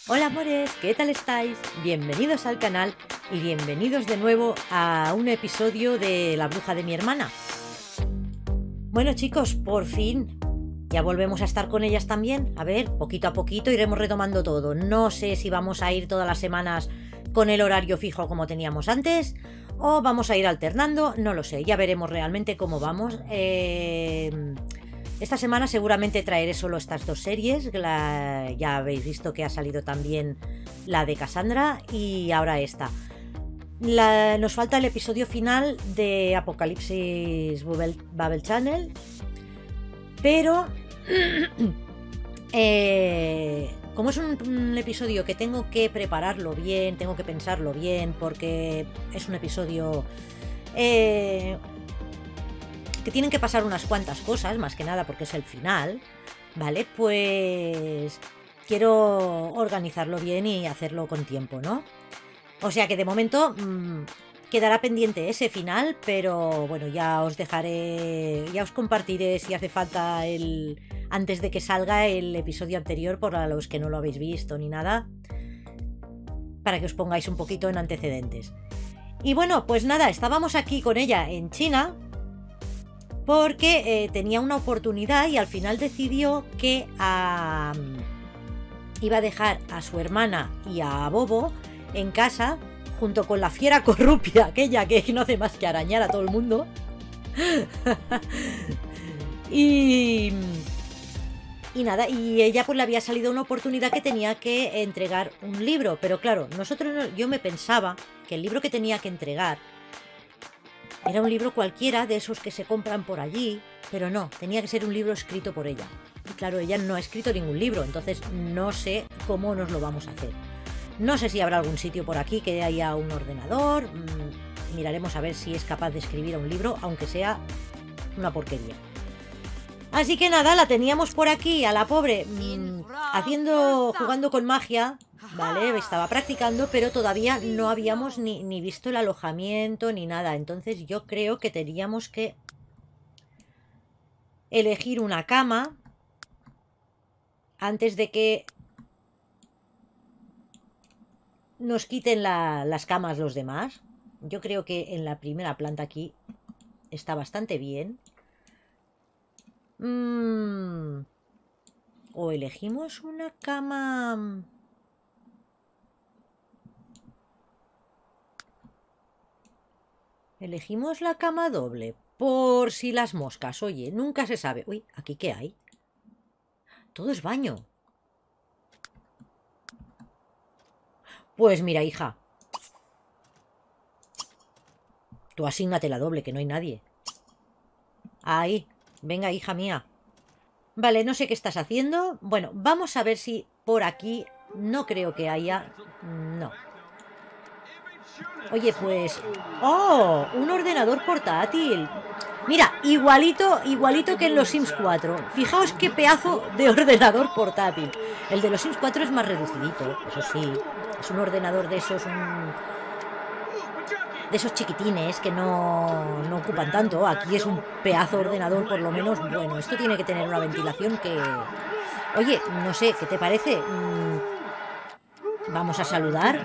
Hola amores, ¿qué tal estáis? Bienvenidos al canal y bienvenidos de nuevo a un episodio de La bruja de mi hermana. Bueno chicos, por fin ya volvemos a estar con ellas también. A ver, poquito a poquito iremos retomando todo. No sé si vamos a ir todas las semanas con el horario fijo como teníamos antes o vamos a ir alternando, no lo sé, ya veremos realmente cómo vamos. Esta semana seguramente traeré solo estas dos series. Ya habéis visto que ha salido también la de Cassandra y ahora esta. Nos falta el episodio final de Apocalipsis Babel Channel. Pero como es un episodio que tengo que prepararlo bien, tengo que pensarlo bien, porque es un episodio que tienen que pasar unas cuantas cosas, más que nada porque es el final, ¿vale? Pues quiero organizarlo bien y hacerlo con tiempo, ¿no? O sea que de momento quedará pendiente ese final, pero bueno, ya os dejaré, ya os compartiré si hace falta antes de que salga el episodio anterior, por los que no lo habéis visto ni nada, para que os pongáis un poquito en antecedentes. Y bueno, pues nada, estábamos aquí con ella en China porque tenía una oportunidad y al final decidió que iba a dejar a su hermana y a Bobo en casa junto con la fiera corrupia, aquella que no hace más que arañar a todo el mundo. y nada, y ella pues le había salido una oportunidad que tenía que entregar un libro, pero claro, yo me pensaba que el libro que tenía que entregar era un libro cualquiera de esos que se compran por allí, pero no, tenía que ser un libro escrito por ella. Y claro, ella no ha escrito ningún libro, entonces no sé cómo nos lo vamos a hacer. No sé si habrá algún sitio por aquí que haya un ordenador. Miraremos a ver si es capaz de escribir un libro, aunque sea una porquería. Así que nada, la teníamos por aquí a la pobre jugando con magia, ¿vale? Estaba practicando, pero todavía no habíamos ni visto el alojamiento ni nada. Entonces yo creo que teníamos que elegir una cama antes de que nos quiten las camas los demás. Yo creo que en la primera planta aquí está bastante bien. O elegimos una cama... Elegimos la cama doble, por si las moscas. Oye, nunca se sabe. Uy, ¿aquí qué hay? Todo es baño. Pues mira, hija. Tú asígnate la doble, que no hay nadie. Ahí. Venga, hija mía. Vale, no sé qué estás haciendo. Bueno, vamos a ver si por aquí... No creo que haya... No. Oye, pues... ¡Oh! Un ordenador portátil. Mira, igualito que en los Sims 4. Fijaos qué pedazo de ordenador portátil. El de los Sims 4 es más reducidito, eso sí. Es un ordenador de esos... de esos chiquitines que no ocupan tanto. Aquí es un pedazo de ordenador, por lo menos. Bueno, esto tiene que tener una ventilación que... Oye, no sé, ¿qué te parece? Vamos a saludar.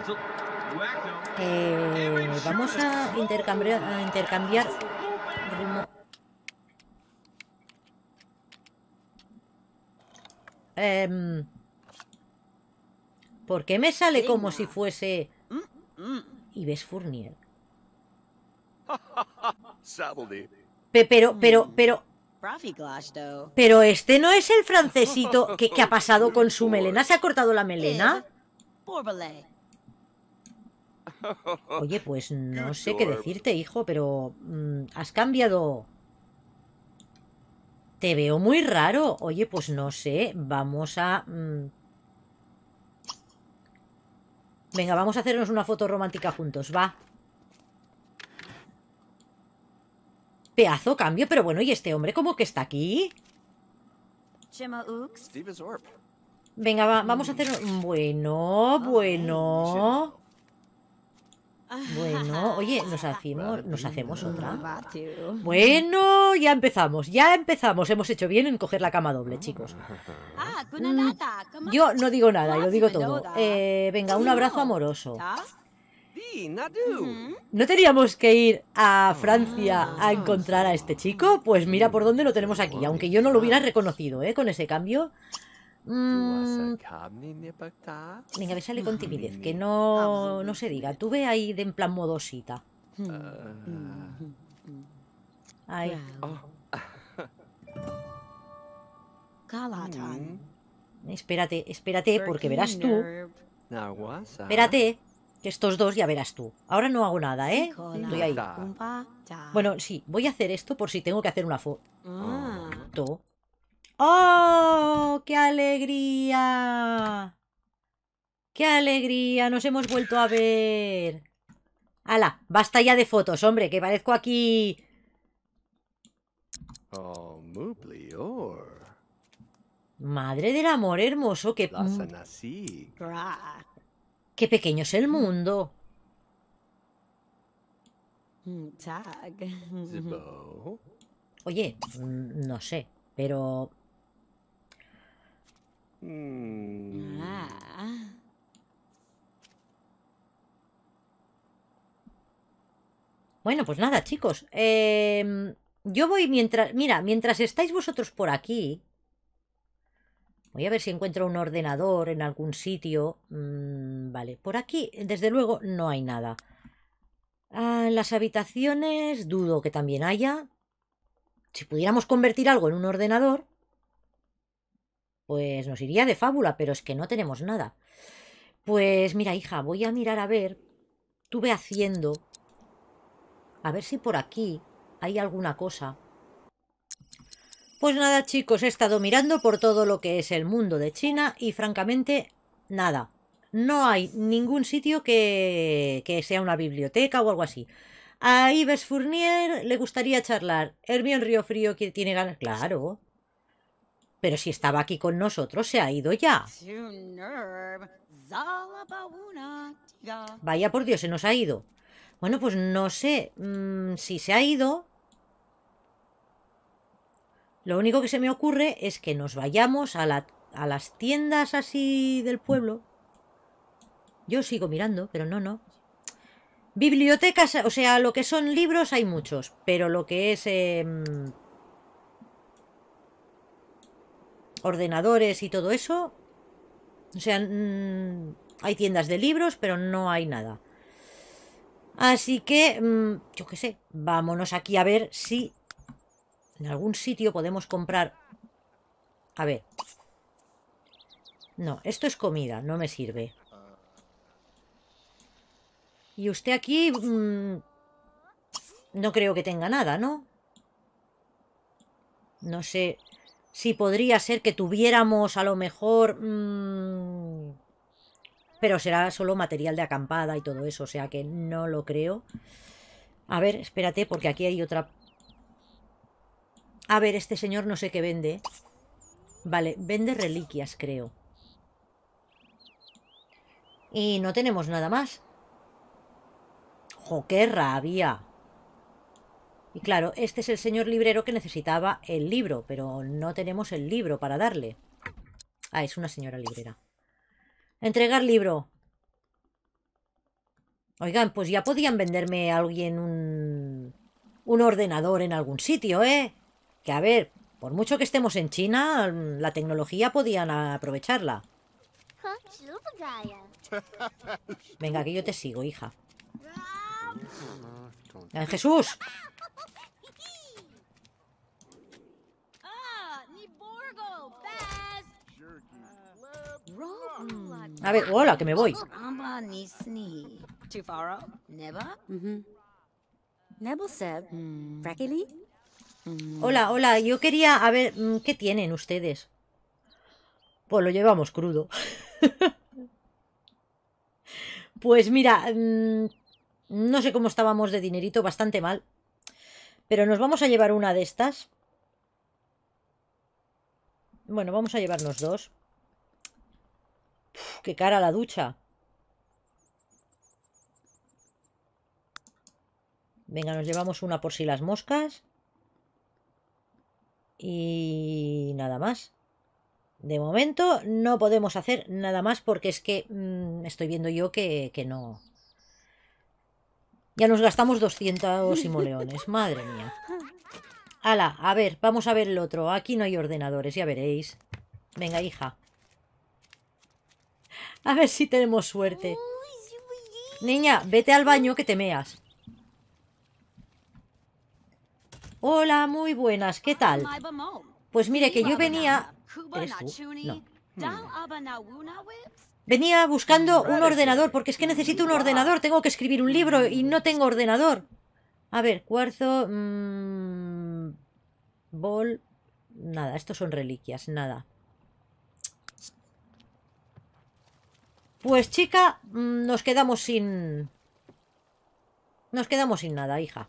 Vamos a intercambiar ¿por qué me sale como si fuese Ives Fournier? Pero este no es el francesito que ha pasado con su melena. ¿Se ha cortado la melena? Oye, pues no sé qué decirte, hijo, pero has cambiado. Te veo muy raro. Oye, pues no sé, vamos a... Venga, vamos a hacernos una foto romántica juntos, va. Pedazo cambio, pero bueno, ¿y este hombre cómo que está aquí? Venga, vamos a hacer... Bueno. Bueno, oye, nos hacemos otra. Vatu. Bueno, ya empezamos, ya empezamos. Hemos hecho bien en coger la cama doble, chicos. Kunadata. Yo no digo nada, lo digo todo. Menuda. Venga, un abrazo amoroso. Ta. Di, Nadu. ¿No teníamos que ir a Francia a encontrar a este chico? Pues mira por dónde lo tenemos aquí, aunque yo no lo hubiera reconocido, ¿eh? Con ese cambio. Venga, besale con timidez, que no se diga. Tú ve ahí de en plan modosita. Ahí. Kalata. Espérate, porque verás tú. Espérate, que estos dos ya verás tú. Ahora no hago nada, ¿eh? Estoy ahí. Bueno, sí, voy a hacer esto por si tengo que hacer una foto. ¡Oh! ¡Qué alegría! ¡Qué alegría! Nos hemos vuelto a ver. ¡Hala! Basta ya de fotos, hombre, que parezco aquí. Oh, Mublior. Madre del amor hermoso, Lasanasi. Gra. qué pequeño es el mundo. Tag. Zibo. Oye, no sé, pero Ah. bueno, pues nada, chicos. Yo voy mientras estáis vosotros por aquí. Voy a ver si encuentro un ordenador en algún sitio. Vale, por aquí, desde luego, no hay nada. En las habitaciones dudo que también haya. Si pudiéramos convertir algo en un ordenador, pues nos iría de fábula, pero es que no tenemos nada. Pues mira, hija, voy a mirar a ver. Estuve haciendo. A ver si por aquí hay alguna cosa. Pues nada, chicos, he estado mirando por todo lo que es el mundo de China y francamente, nada. No hay ningún sitio que sea una biblioteca o algo así. A Yves Fournier le gustaría charlar. Hermione Riofrío que tiene ganas. Claro. Pero si estaba aquí con nosotros, se ha ido ya. Nerv. Zalabauna. Tiga. Vaya por Dios, se nos ha ido. Bueno, pues no sé si se ha ido. Lo único que se me ocurre es que nos vayamos a las tiendas así del pueblo. Yo sigo mirando, pero no. Bibliotecas, o sea, lo que son libros hay muchos, pero lo que es ordenadores y todo eso, o sea, hay tiendas de libros, pero no hay nada. Así que, yo qué sé, vámonos aquí a ver si en algún sitio podemos comprar. A ver. No, esto es comida, no me sirve. Y usted aquí no creo que tenga nada, ¿no? No sé si podría ser que tuviéramos a lo mejor. Pero será solo material de acampada y todo eso, o sea que no lo creo. A ver, espérate, porque aquí hay otra. A ver, este señor no sé qué vende. Vale, vende reliquias, creo. Y no tenemos nada más. ¡Jo, qué rabia! Y claro, este es el señor librero que necesitaba el libro, pero no tenemos el libro para darle. Ah, es una señora librera. Entregar libro. Oigan, pues ya podían venderme a alguien un ordenador en algún sitio, ¿eh? Que a ver, por mucho que estemos en China, la tecnología podían aprovecharla. Venga, que yo te sigo, hija. ¡Jesús! A ver, hola, que me voy. Amba ni sni. Tufaro. Neba. Nebo seb. Frakili. Hola, yo quería... A ver, ¿qué tienen ustedes? Pues lo llevamos crudo. Pues mira, no sé cómo estábamos de dinerito, bastante mal. Pero nos vamos a llevar una de estas. Bueno, vamos a llevarnos dos. Uf, qué cara la ducha. Venga, nos llevamos una por si las moscas. Y nada más. De momento no podemos hacer nada más porque es que estoy viendo yo que no. Ya nos gastamos 200 simoleones. Madre mía. Hala, a ver, vamos a ver el otro. Aquí no hay ordenadores, ya veréis. Venga, hija. A ver si tenemos suerte. Niña, vete al baño que te meas. Hola, muy buenas, ¿qué tal? Pues mire que yo venía... ¿Eres tú? No. Venía buscando un ordenador, porque es que necesito un ordenador. Tengo que escribir un libro y no tengo ordenador. A ver, cuarzo... bol... Nada, estos son reliquias, nada. Pues chica, nos quedamos sin... Nos quedamos sin nada, hija.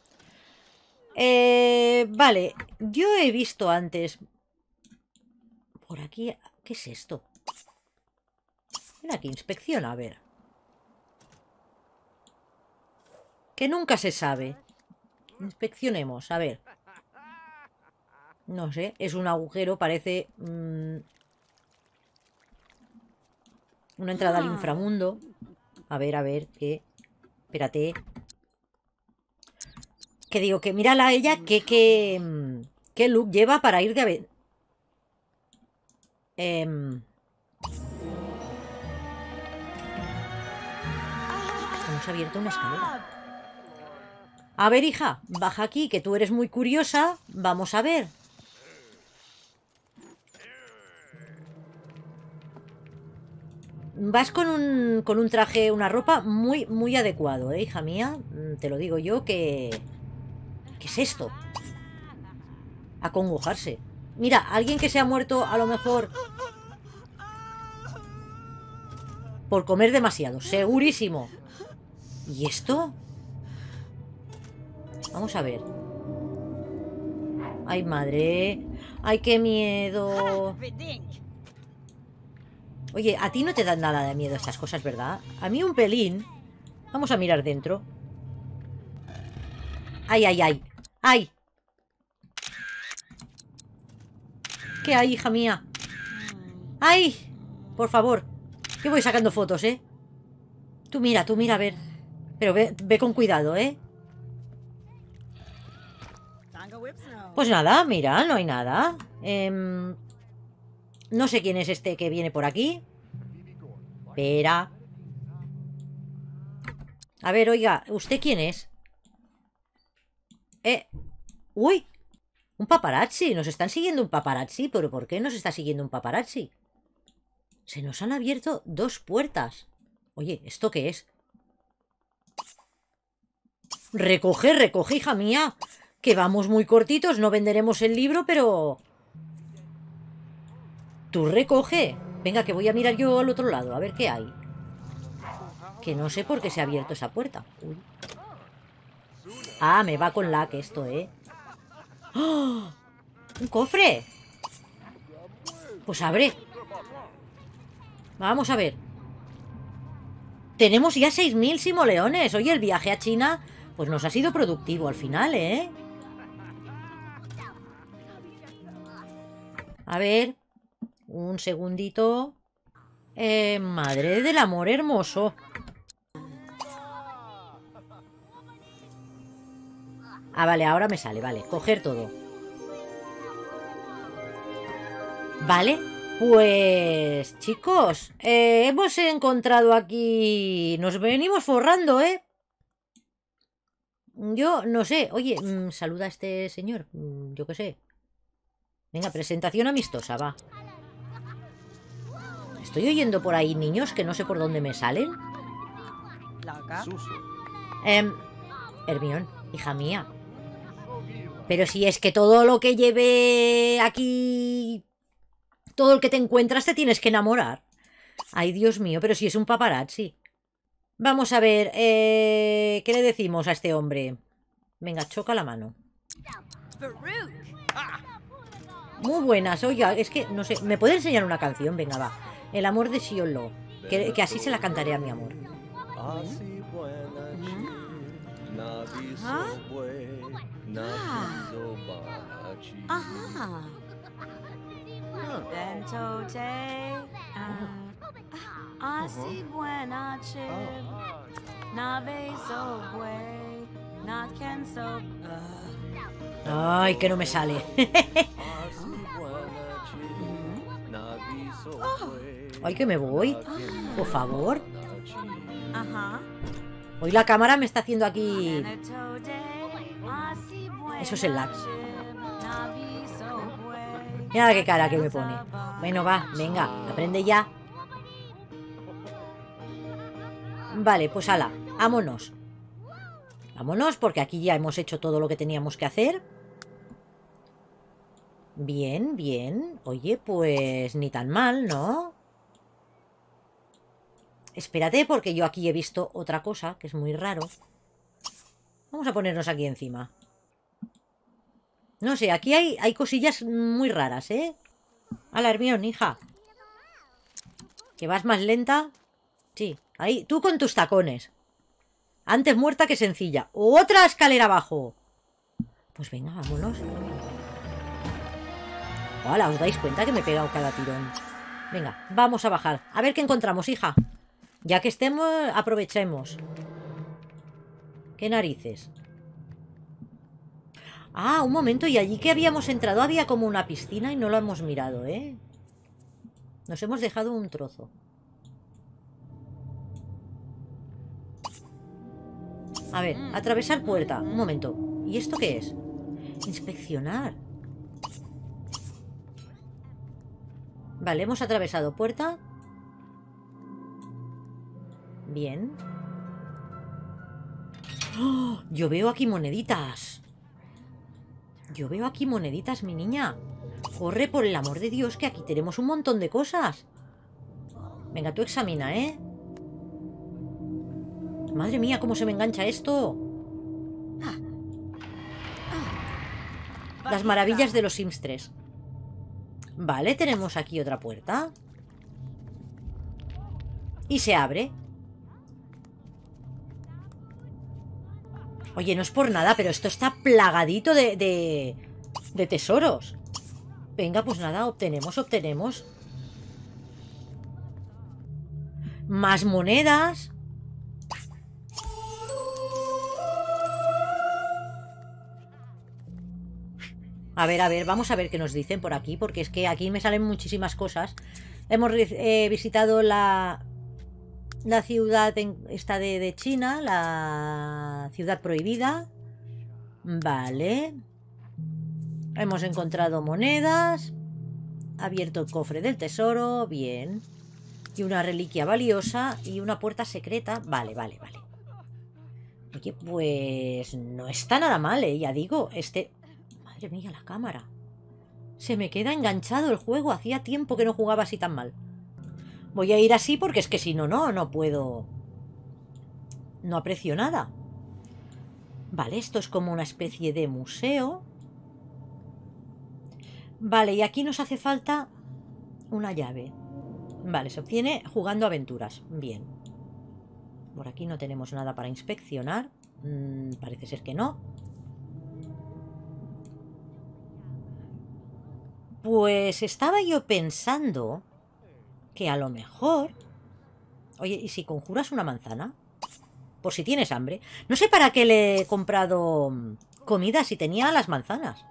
Vale, yo he visto antes... Por aquí... ¿Qué es esto? Ven aquí, inspecciona, a ver. Que nunca se sabe. Inspeccionemos, a ver. No sé, es un agujero, parece... una entrada al inframundo. A ver, ¿qué? Espérate. Que digo, que mírala a ella, qué look lleva para ir de... Hemos abierto una escalera. A ver, hija, baja aquí, que tú eres muy curiosa. Vamos a ver. Vas con un traje, una ropa muy, muy adecuado, hija mía. Te lo digo yo que... ¿Qué es esto? Acongojarse. Mira, alguien que se ha muerto a lo mejor... por comer demasiado, segurísimo. ¿Y esto? Vamos a ver. Ay, madre. Ay, qué miedo. Oye, a ti no te dan nada de miedo estas cosas, ¿verdad? A mí un pelín. Vamos a mirar dentro. Ay, ay, ay. ¡Ay! ¿Qué hay, hija mía? ¡Ay! Por favor. Que voy sacando fotos, ¿eh? Tú mira, a ver. Pero ve con cuidado, ¿eh? Pues nada, mira, no hay nada. No sé quién es este que viene por aquí. Espera. A ver, oiga, ¿usted quién es? ¡Uy! Un paparazzi. Nos están siguiendo un paparazzi. ¿Pero por qué nos está siguiendo un paparazzi? Se nos han abierto 2 puertas. Oye, ¿esto qué es? Recoge, recoge, hija mía. Que vamos muy cortitos. No venderemos el libro, pero... Tú recoge. Venga, que voy a mirar yo al otro lado. A ver qué hay. Que no sé por qué se ha abierto esa puerta. Uy. Ah, me va con lag esto, ¿eh? ¡Oh! ¡Un cofre! Pues abre. Vamos a ver. Tenemos ya 6.000 simoleones. Oye, el viaje a China pues nos ha sido productivo al final, ¿eh? A ver. Un segundito. Madre del amor hermoso. Ah, vale, ahora me sale, vale. Coger todo. Vale. Pues, chicos, hemos encontrado aquí... Nos venimos forrando, ¿eh? Yo no sé. Oye, saluda a este señor. Yo qué sé. Venga, presentación amistosa, va. Estoy oyendo por ahí niños que no sé por dónde me salen. Hermión, hija mía. Pero si es que todo lo que lleve aquí... Todo el que te encuentras te tienes que enamorar. Ay, Dios mío, pero si es un paparazzi. Vamos a ver, ¿qué le decimos a este hombre? Venga, choca la mano. Muy buenas, oiga, es que, no sé, ¿me puede enseñar una canción? Venga, va. El amor de Xiolo. Que así se la cantaré a mi amor. Sobwe, Nabizo Banachi. Aha. Bento te. Asi buena chip. Nave sobwe. Not can so. Ay, que no me sale. Asi Buanachi. Nabi Sobwe. Ay, que me voy. Por favor. Ajá. Hoy la cámara me está haciendo aquí... Eso es el lag. Mira qué cara que me pone. Bueno, va, venga, aprende ya. Vale, pues ala, vámonos. Vámonos, porque aquí ya hemos hecho todo lo que teníamos que hacer. Bien, bien. Oye, pues ni tan mal, ¿no? Espérate, porque yo aquí he visto otra cosa que es muy raro. Vamos a ponernos aquí encima. No sé, aquí hay cosillas muy raras, ¿eh? Hala, Hermione, hija. ¿Que vas más lenta? Sí, ahí, tú con tus tacones. Antes muerta que sencilla. ¡Otra escalera abajo! Pues venga, vámonos. Hola, ¿os dais cuenta que me he pegado cada tirón? Venga, vamos a bajar. A ver qué encontramos, hija. Ya que estemos, aprovechemos. ¿Qué narices? Ah, un momento, y allí que habíamos entrado había como una piscina y no lo hemos mirado, ¿eh? Nos hemos dejado un trozo. A ver, atravesar puerta. Un momento. ¿Y esto qué es? Inspeccionar. Vale, hemos atravesado puerta. Bien. ¡Oh! Yo veo aquí moneditas. Yo veo aquí moneditas, mi niña. Corre, por el amor de Dios, que aquí tenemos un montón de cosas. Venga, tú examina, ¿eh? Madre mía, cómo se me engancha esto. Las maravillas de los Sims 3. Vale, tenemos aquí otra puerta. Y se abre. Oye, no es por nada, pero esto está plagadito de tesoros. Venga, pues nada, obtenemos. Más monedas. A ver, vamos a ver qué nos dicen por aquí, porque es que aquí me salen muchísimas cosas. Hemos visitado la ciudad esta de China, la ciudad prohibida. Vale. Hemos encontrado monedas. Abierto el cofre del tesoro. Bien. Y una reliquia valiosa y una puerta secreta. Vale. Oye, pues no está nada mal, ¿eh? Ya digo, Madre mía, la cámara. Se me queda enganchado el juego. Hacía tiempo que no jugaba así tan mal. Voy a ir así porque es que si no, no puedo. No aprecio nada. Vale, esto es como una especie de museo. Vale, y aquí nos hace falta una llave. Vale, se obtiene jugando aventuras. Bien. Por aquí no tenemos nada para inspeccionar. Parece ser que no. Pues estaba yo pensando que a lo mejor... Oye, ¿y si conjuras una manzana? Por si tienes hambre. No sé para qué le he comprado comida si tenía las manzanas.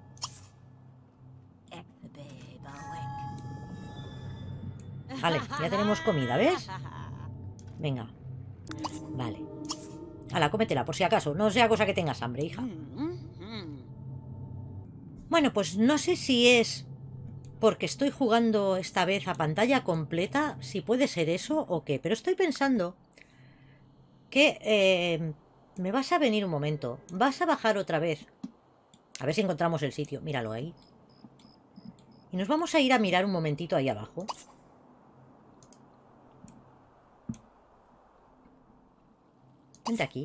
Vale, ya tenemos comida, ¿ves? Venga. Vale. Hala, cómetela, por si acaso. No sea cosa que tengas hambre, hija. Bueno, pues no sé si es porque estoy jugando esta vez a pantalla completa, si puede ser eso o qué. Pero estoy pensando que me vas a venir un momento. Vas a bajar otra vez. A ver si encontramos el sitio. Míralo ahí. Y nos vamos a ir a mirar un momentito ahí abajo. Vente aquí.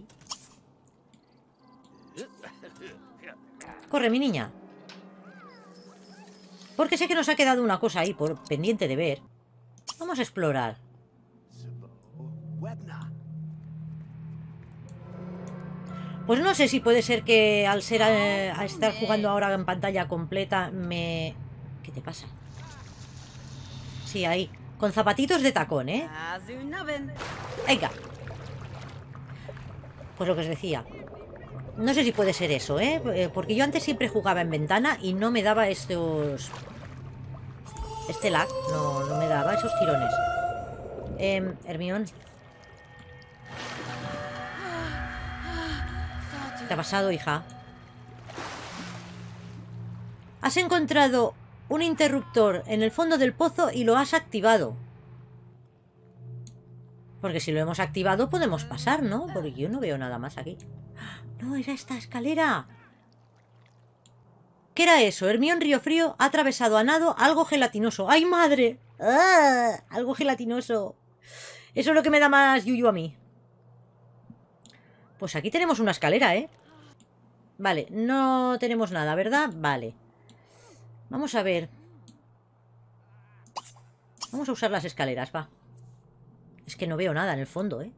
Corre, mi niña. Porque sé que nos ha quedado una cosa ahí por pendiente de ver. Vamos a explorar. Pues no sé si puede ser que al ser a estar jugando ahora en pantalla completa me... ¿Qué te pasa? Sí, ahí. Con zapatitos de tacón, ¿eh? Venga. Pues lo que os decía. No sé si puede ser eso, ¿eh? Porque yo antes siempre jugaba en ventana y no me daba estos... Este lag. No me daba esos tirones. Hermione. ¿Qué te ha pasado, hija? Has encontrado un interruptor en el fondo del pozo y lo has activado. Porque si lo hemos activado podemos pasar, ¿no? Porque yo no veo nada más aquí. No, era esta escalera. ¿Qué era eso? Hermione Riofrío ha atravesado a nado algo gelatinoso. ¡Ay, madre! ¡Ah! Algo gelatinoso. Eso es lo que me da más yuyu a mí. Pues aquí tenemos una escalera, ¿eh? Vale, no tenemos nada, ¿verdad? Vale. Vamos a ver. Vamos a usar las escaleras, va. Es que no veo nada en el fondo, ¿eh?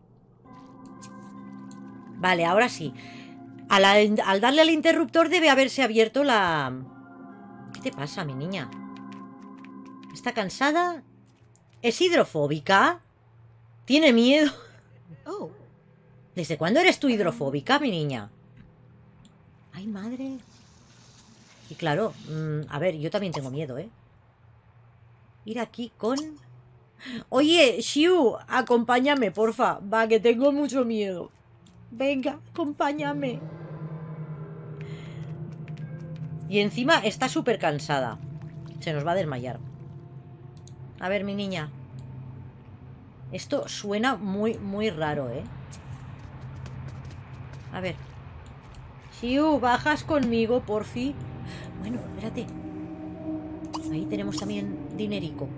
Vale, ahora sí. Al darle al interruptor debe haberse abierto la... ¿Qué te pasa, mi niña? ¿Está cansada? ¿Es hidrofóbica? ¿Tiene miedo? Oh. ¿Desde cuándo eres tú hidrofóbica, mi niña? Ay, madre. Y claro, a ver, yo también tengo miedo, ¿eh? Ir aquí con... Oye, Xiu, acompáñame, porfa. Va, que tengo mucho miedo. Venga, acompáñame. Y encima está súper cansada. Se nos va a desmayar. A ver, mi niña. Esto suena muy raro, ¿eh? A ver. Xiu, bajas conmigo, porfi. Bueno, espérate. Ahí tenemos también dinerico.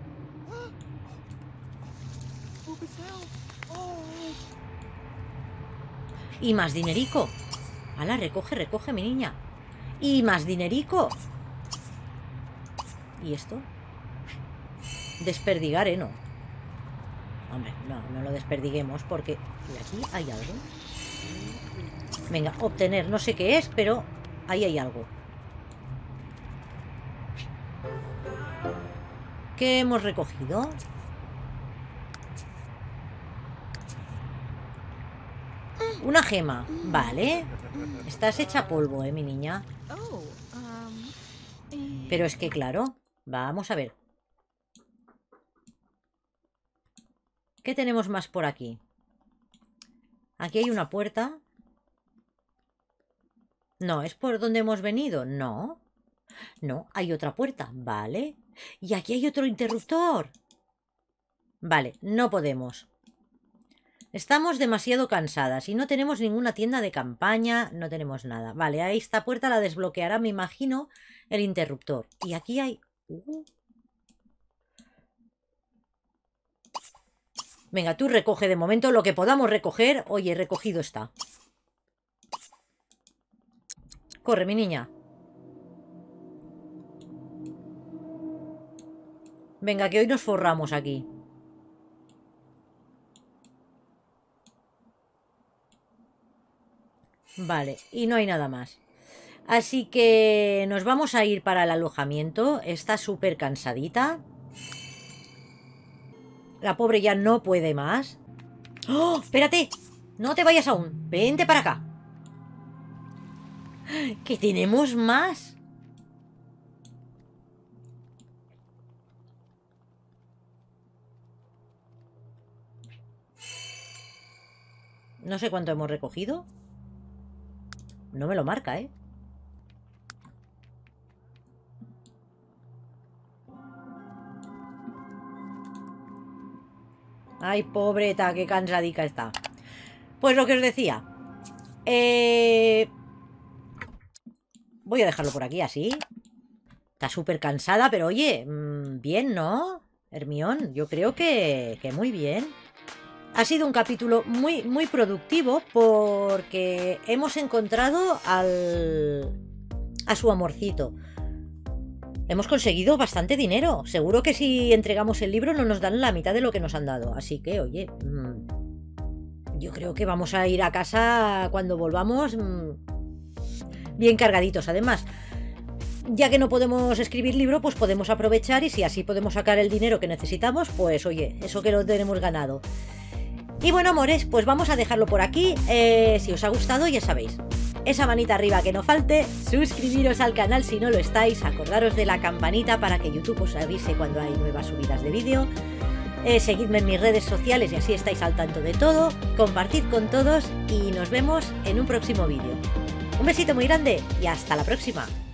Y más dinerico. Hala, recoge, recoge, mi niña. Y más dinerico. ¿Y esto? Desperdigar, ¿eh? No. Hombre, no lo desperdiguemos porque... ¿Y aquí hay algo? Venga, obtener. No sé qué es, pero ahí hay algo. ¿Qué hemos recogido? Una gema. Vale. Estás hecha polvo, mi niña. Oh. Pero es que, claro. Vamos a ver. ¿Qué tenemos más por aquí? Aquí hay una puerta. No, ¿es por donde hemos venido? No. No, hay otra puerta. Vale. Y aquí hay otro interruptor. Vale, no podemos. Estamos demasiado cansadas y no tenemos ninguna tienda de campaña, no tenemos nada. Vale, ahí esta puerta la desbloqueará, me imagino, el interruptor. Y aquí hay... Venga, tú recoge de momento lo que podamos recoger. Oye, recogido está. Corre, mi niña. Venga, que hoy nos forramos aquí. Vale, y no hay nada más. Así que nos vamos a ir para el alojamiento. Está súper cansadita. La pobre ya no puede más. ¡Oh! ¡Espérate! No te vayas aún. Vente para acá. ¡Que tenemos más! No sé cuánto hemos recogido. No me lo marca, ¿eh? Ay, pobreta, qué cansadica está. Pues lo que os decía. Voy a dejarlo por aquí, así. Está súper cansada, pero oye, bien, ¿no? Hermione, yo creo que muy bien. Ha sido un capítulo muy productivo porque hemos encontrado a su amorcito. Hemos conseguido bastante dinero. Seguro que si entregamos el libro no nos dan la mitad de lo que nos han dado. Así que, oye, yo creo que vamos a ir a casa cuando volvamos bien cargaditos. Además, ya que no podemos escribir libro, pues podemos aprovechar y si así podemos sacar el dinero que necesitamos, pues oye, eso que lo tenemos ganado. Y bueno, amores, pues vamos a dejarlo por aquí. Si os ha gustado, ya sabéis, esa manita arriba que no falte, suscribiros al canal si no lo estáis, acordaros de la campanita para que YouTube os avise cuando hay nuevas subidas de vídeo. Seguidme en mis redes sociales y así estáis al tanto de todo. Compartid con todos y nos vemos en un próximo vídeo. Un besito muy grande y hasta la próxima.